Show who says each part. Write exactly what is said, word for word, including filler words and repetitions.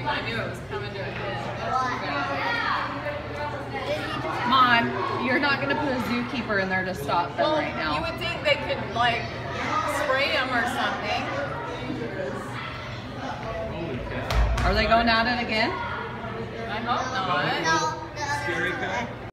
Speaker 1: I knew it was coming to a head.
Speaker 2: Mom, you're not going to put a zookeeper in there to stop them
Speaker 1: Well,
Speaker 2: right now.
Speaker 1: you would think they could, like, spray them or something.
Speaker 2: Are they going at it again?
Speaker 1: I hope not.
Speaker 3: Scary cat?